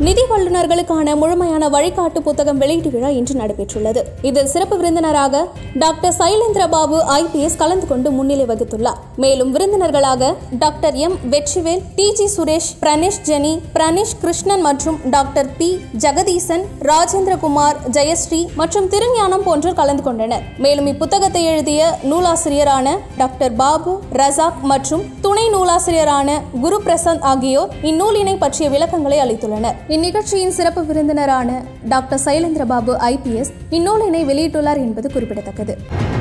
நிதி வல்லுநர்களுக்கான முழுமையான வழிகாட்டு புத்தகம் வெளியீட்டு விழா இன்று நடைபெற்றுள்ளது. இதில் சிறப்பு விருந்தினராக டாக்டர் சைலேந்திர பாபு IPS கலந்து கொண்டு முன்னிலை வகித்துள்ளார். மேலும் விருந்தினர்களாக doctor M. Vetrivel, TG Suresh, Pranesh Jeni, Pranesh Krishnan மற்றும் டாக்டர் P. ஜெகதீசன், ராஜேந்திரகுமார், ஜெயஸ்ரீ மற்றும் திருஞானம் போன்றோர் கலந்து கொண்டனர். மேலும் இப்புத்தகத்தை எழுதிய நூலாசிரியரான டாக்டர் பாபு ரசாக் மற்றும் துணை நூலாசிரியரான குரு பிரசாந்த் ஆகியோர் இந்நூலினை பற்றிய விளக்கங்களை அளித்துள்ளனர். இந்நிகழ்ச்சியின் சிறப்பு விருந்தினரான டாக்டர் சைலேந்திர பாபு IPS இந்நூலினை வெளியிட்டுள்ளார் என்பது குறிப்பிடத்தக்கது.